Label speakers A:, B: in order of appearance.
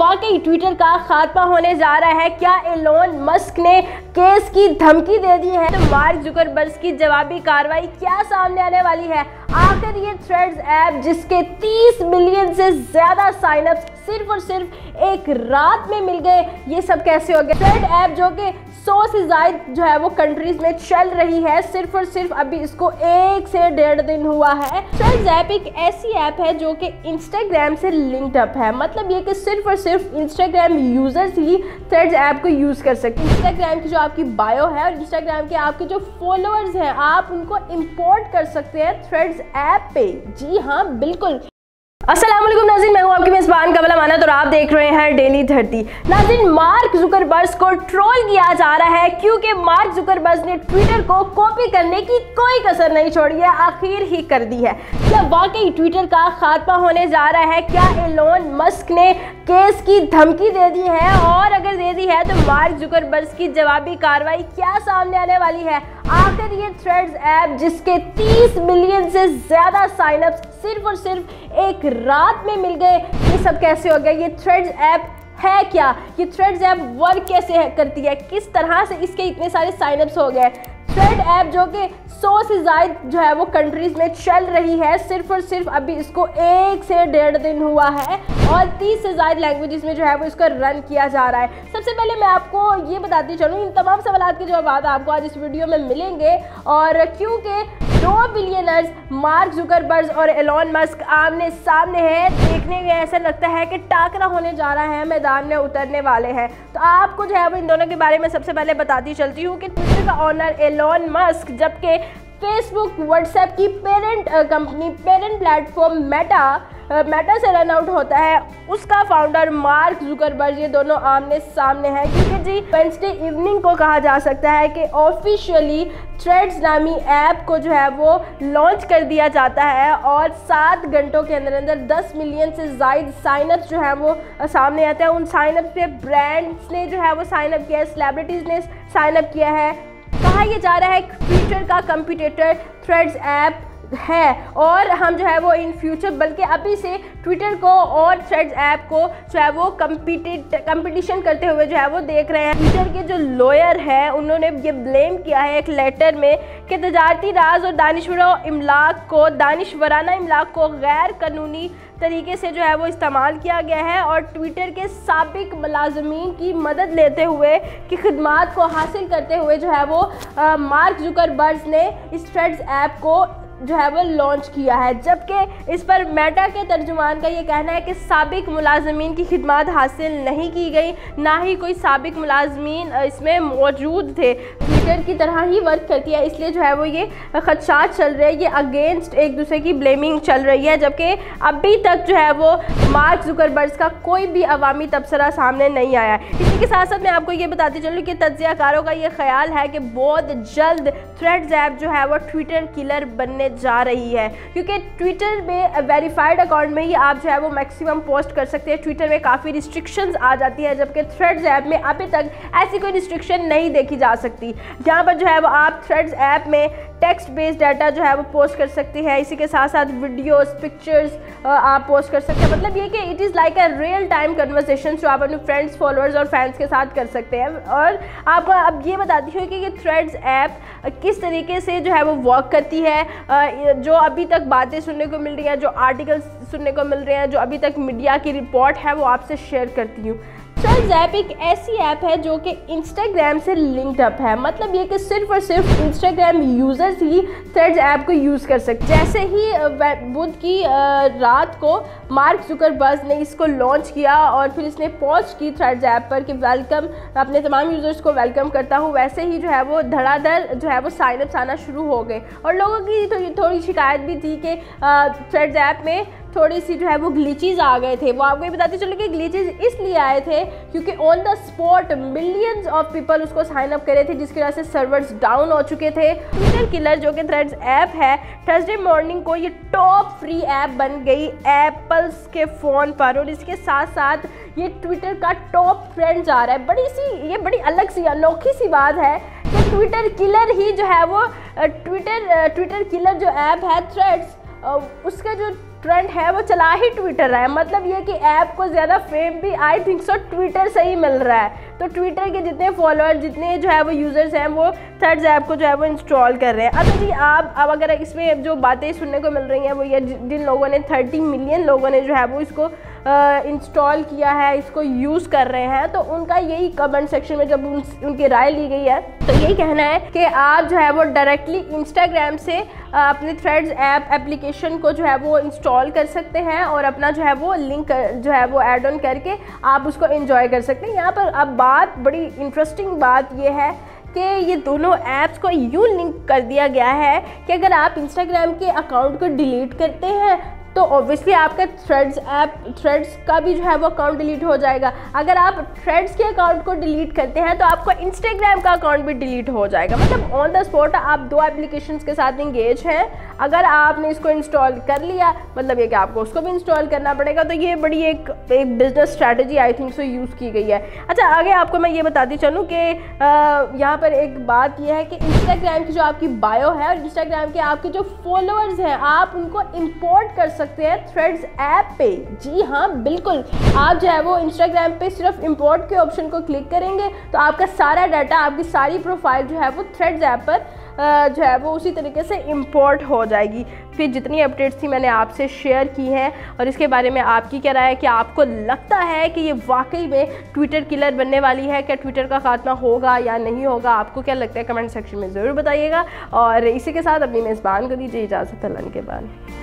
A: वाकई ट्विटर का खात्मा होने जा रहा है? क्या एलोन मस्क ने केस की धमकी दे दी है? तो मार्क जुकरबर्ग की जवाबी कार्रवाई क्या सामने आने वाली है? आखिर ये थ्रेड्स ऐप जिसके 30 मिलियन से ज्यादा साइनअप्स सिर्फ और सिर्फ एक रात में मिल गए, ये सब कैसे हो गया? थ्रेड ऐप जो कि 100 से ज्यादा जो है वो कंट्रीज में चल रही है, सिर्फ और सिर्फ अभी इसको 1 से 1.5 दिन हुआ है। थ्रेड्स ऐप एक ऐसी ऐप है जो कि इंस्टाग्राम से लिंक्ड अप है। मतलब ये कि सिर्फ और सिर्फ इंस्टाग्राम यूजर्स ही थ्रेड्स ऐप को यूज कर सकते हैं। इंस्टाग्राम की जो आपकी बायो है और इंस्टाग्राम के आपके जो फॉलोअर्स हैं, आप उनको इंपोर्ट कर सकते हैं थ्रेड्स ऐप पे। जी हाँ, बिल्कुल। अस्सलाम वालेकुम नाज़रीन, मैं हूं आपकी मेज़बान कमला मानत और आप देख रहे हैं डेली 30। नाज़रीन, मार्क जुकरबर्ग को ट्रोल किया जा रहा है क्योंकि मार्क जुकरबर्ग ने ट्विटर को कॉपी करने की कोई कसर नहीं छोड़ी है, आखिर ही कर दी है। क्या वाकई ट्विटर का खात्मा होने जा रहा है? क्या एलोन मस्क ने केस की धमकी दे दी है? और अगर दे दी है तो मार्क जुकरबर्ग की जवाबी कार्रवाई क्या सामने आने वाली है? आखिर ये थ्रेड्स ऐप जिसके 30 मिलियन से ज्यादा साइनअप्स सिर्फ और सिर्फ एक रात में मिल गए, ये सब कैसे हो गया? ये थ्रेड्स ऐप है क्या? ये थ्रेड्स ऐप वर्क कैसे करती है? किस तरह से इसके इतने सारे साइनअप्स हो गए? थ्रेड ऐप जो कि 100 से ज्यादा जो है वो कंट्रीज में चल रही है, सिर्फ और सिर्फ अभी इसको 1 से 1.5 दिन हुआ है और 30 से ज्यादा लैंग्वेजेस में जो है वो इसको रन किया जा रहा है। सबसे पहले मैं आपको ये बताती चलूँ, इन तमाम सवालों के जवाब आपको आज इस वीडियो में मिलेंगे। और क्योंकि 2 बिलियनर्स मार्क जुकरबर्ग और एलोन मस्क आमने सामने हैं, देखने में ऐसा लगता है कि टाकरा होने जा रहा है, मैदान में उतरने वाले हैं। तो आपको जो है वो इन दोनों के बारे में सबसे पहले बताती चलती हूँ कि ट्विटर का ओनर एलोन मस्क, जबकि फेसबुक व्हाट्सएप की parent company, parent platform Meta से रन आउट होता है, उसका फाउंडर मार्क जुकरबर्ग, ये दोनों आमने सामने हैं। क्योंकि जी वेडनेसडे इवनिंग को कहा जा सकता है कि ऑफिशियली थ्रेड्स नामी ऐप को जो है वो लॉन्च कर दिया जाता है और 7 घंटों के अंदर अंदर 10 मिलियन से ज़ायद साइनअप्स जो है वो सामने आते हैं। उन साइनअप्स पे ब्रांड्स ने जो है वो साइनअप किया है, सेलिब्रिटीज़ ने साइनअप किया है। कहा यह जा रहा है ट्विटर का कंपटीटर थ्रेड्स ऐप है और हम जो है वो इन फ्यूचर, बल्कि अभी से ट्विटर को और थ्रेड्स ऐप को जो है वो कंपटीशन करते हुए जो है वो देख रहे हैं। ट्विटर के जो लॉयर है उन्होंने ये ब्लेम किया है एक लेटर में कि तजारती राज और दानिशवराना इमलाक को गैर कानूनी तरीके से जो है वो इस्तेमाल किया गया है और ट्विटर के साबिक मुलाजमीन की मदद लेते हुए की खिदमात को हासिल करते हुए जो है वो मार्क जुकरबर्ग ने इस थ्रेड्स ऐप को जो है वो लॉन्च किया है। जबकि इस पर मेटा के तर्जुमान का ये कहना है कि साबिक मुलाजमीन की खिदमात हासिल नहीं की गई, ना ही कोई साबिक मुलाजमीन इसमें मौजूद थे। ट्विटर की तरह ही वर्क करती है, इसलिए जो है वो ये खदशात चल रहे हैं, ये अगेंस्ट एक दूसरे की ब्लेमिंग चल रही है। जबकि अभी तक जो है वो मार्क जुकरबर्ग का कोई भी अवामी तबसरा सामने नहीं आया है। इसी के साथ साथ मैं आपको ये बताती चलूँ कि तज्जियाकारों का ये ख्याल है कि बहुत जल्द थ्रेड्स ऐप जो है वो ट्विटर किलर बनने जा रही है, क्योंकि ट्विटर में वेरीफाइड अकाउंट में ही आप जो है वो मैक्सिमम पोस्ट कर सकते हैं। ट्विटर में काफ़ी रिस्ट्रिक्शंस आ जाती है, जबकि थ्रेड्स ऐप में अभी तक ऐसी कोई रिस्ट्रिक्शन नहीं देखी जा सकती। जहाँ पर जो है वो आप थ्रेड्स ऐप में टेक्स्ट बेस्ड डाटा जो है वो पोस्ट कर सकती है, इसी के साथ साथ वीडियोस, पिक्चर्स आप पोस्ट कर सकते हैं। मतलब ये कि it is like a real time conversation जो आप अपने फ्रेंड्स, फॉलोअर्स और फैंस के साथ कर सकते हैं। और आपको अब ये बताती हूँ कि ये थ्रेड्स ऐप किस तरीके से जो है वो वर्क करती है। जो अभी तक बातें सुनने को मिल रही हैं, जो आर्टिकल्स सुनने को मिल रहे हैं, जो अभी तक मीडिया की रिपोर्ट है, वो आपसे शेयर करती हूँ। थ्रेड्स ऐप एक ऐसी ऐप है जो कि इंस्टाग्राम से लिंक्ड अप है। मतलब ये कि सिर्फ और सिर्फ इंस्टाग्राम यूजर्स ही थ्रेड्स ऐप को यूज़ कर सकते। जैसे ही बुध की रात को मार्क जुकरबर्ग ने इसको लॉन्च किया और फिर इसने पोस्ट की थ्रेड्स ऐप पर कि वेलकम, अपने तमाम यूजर्स को वेलकम करता हूँ, वैसे ही जो है वो धड़ाधड़ जो है वो साइनअप्स आना शुरू हो गए। और लोगों की थोड़ी शिकायत भी थी कि थ्रेड्स ऐप में थोड़ी सी जो है वो ग्लिचेस आ गए थे। वो आपको ये बताते चलो कि ग्लिचेस इसलिए आए थे क्योंकि on the spot millions of people उसको साइन अप करे थे, जिसकी वजह से सर्वर्स डाउन हो चुके थे। ट्विटर किलर जो कि थ्रेड्स ऐप है, थर्सडे मॉर्निंग को ये टॉप फ्री ऐप बन गई एप्पल्स के फ़ोन पर और इसके साथ साथ ये ट्विटर का टॉप ट्रेंड जा रहा है। ये बड़ी अलग सी अनोखी सी बात है कि ट्विटर किलर ही जो है वो ट्विटर किलर जो ऐप है थ्रेड्स, उसका जो ट्रेंड है वो चला ही ट्विटर रहा है। मतलब ये कि ऐप को ज़्यादा फेम भी आई थिंक सो ट्विटर से ही मिल रहा है। तो ट्विटर के जितने फॉलोअर, जितने जो है वो यूज़र्स हैं, वो थ्रेड्स ऐप को जो है वो इंस्टॉल कर रहे हैं। अच्छा जी, आप अब अगर इसमें जो बातें सुनने को मिल रही हैं वो ये, जिन लोगों ने 30 मिलियन लोगों ने जो है वो इसको इंस्टॉल किया है, इसको यूज़ कर रहे हैं, तो उनका यही कमेंट सेक्शन में जब उनकी राय ली गई है तो यही कहना है कि आप जो है वो डायरेक्टली इंस्टाग्राम से अपने थ्रेड्स ऐप एप्लीकेशन को जो है वो इंस्टॉल कर सकते हैं और अपना जो है वो लिंक जो है वो ऐड ऑन करके आप उसको एंजॉय कर सकते हैं। यहाँ पर अब बात, बड़ी इंटरेस्टिंग बात ये है कि ये दोनों ऐप्स को यूँ लिंक कर दिया गया है कि अगर आप इंस्टाग्राम के अकाउंट को डिलीट करते हैं तो ऑब्वियसली आपका थ्रेड्स का भी जो है वो अकाउंट डिलीट हो जाएगा। अगर आप थ्रेड्स के अकाउंट को डिलीट करते हैं तो आपको इंस्टाग्राम का अकाउंट भी डिलीट हो जाएगा। मतलब ऑन द स्पॉट आप दो एप्लीकेशंस के साथ इंगेज हैं। अगर आपने इसको इंस्टॉल कर लिया, मतलब ये कि आपको उसको भी इंस्टॉल करना पड़ेगा। तो ये बड़ी एक business strategy I think so use की गई है। अच्छा, आगे आपको मैं ये बताती चलूँ कि यहाँ पर एक बात यह है कि इंस्टाग्राम की जो आपकी बायो है और इंस्टाग्राम के आपके जो फॉलोअर्स हैं, आप उनको इम्पोर्ट कर सकते हैं थ्रेड्स ऐप पे। जी हाँ, बिल्कुल। आप जो है वो इंस्टाग्राम पे सिर्फ इंपोर्ट के ऑप्शन को क्लिक करेंगे तो आपका सारा डाटा, आपकी सारी प्रोफाइल जो है वो थ्रेड्स ऐप पर जो है वो उसी तरीके से इंपोर्ट हो जाएगी। फिर जितनी अपडेट्स थी मैंने आपसे शेयर की हैं और इसके बारे में आपकी क्या राय है? कि आपको लगता है कि ये वाकई में ट्विटर किलर बनने वाली है? क्या ट्विटर का खात्मा होगा या नहीं होगा? आपको क्या लगता है? कमेंट सेक्शन में ज़रूर बताइएगा। और इसी के साथ अपनी मेज़बान को दीजिए इजाज़त। अल्लाह के बाद।